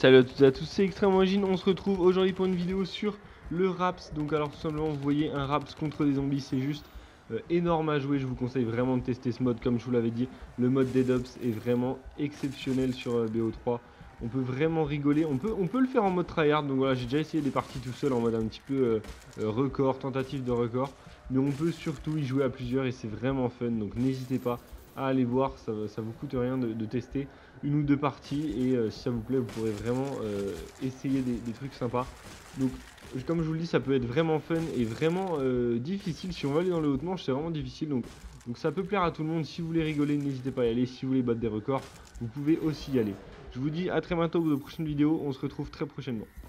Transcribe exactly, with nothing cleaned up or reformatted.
Salut à toutes et à tous, c'est Extreme Origin, on se retrouve aujourd'hui pour une vidéo sur le Raps. Donc alors tout simplement vous voyez un Raps contre des zombies, c'est juste euh, énorme à jouer. Je vous conseille vraiment de tester ce mode comme je vous l'avais dit. Le mode Dead Ops est vraiment exceptionnel sur euh, B O trois. On peut vraiment rigoler, on peut, on peut le faire en mode tryhard. Donc voilà, j'ai déjà essayé des parties tout seul en mode un petit peu euh, euh, record, tentative de record. Mais on peut surtout y jouer à plusieurs et c'est vraiment fun. Donc n'hésitez pas à aller voir, ça, ça vous coûte rien de, de tester une ou deux parties et euh, si ça vous plaît vous pourrez vraiment euh, essayer des, des trucs sympas. Donc comme je vous le dis, ça peut être vraiment fun et vraiment euh, difficile. Si on va aller dans le haut de manche, c'est vraiment difficile, donc, donc ça peut plaire à tout le monde. Si vous voulez rigoler, n'hésitez pas à y aller. Si vous voulez battre des records, vous pouvez aussi y aller. Je vous dis à très bientôt pour de prochaines vidéos, on se retrouve très prochainement.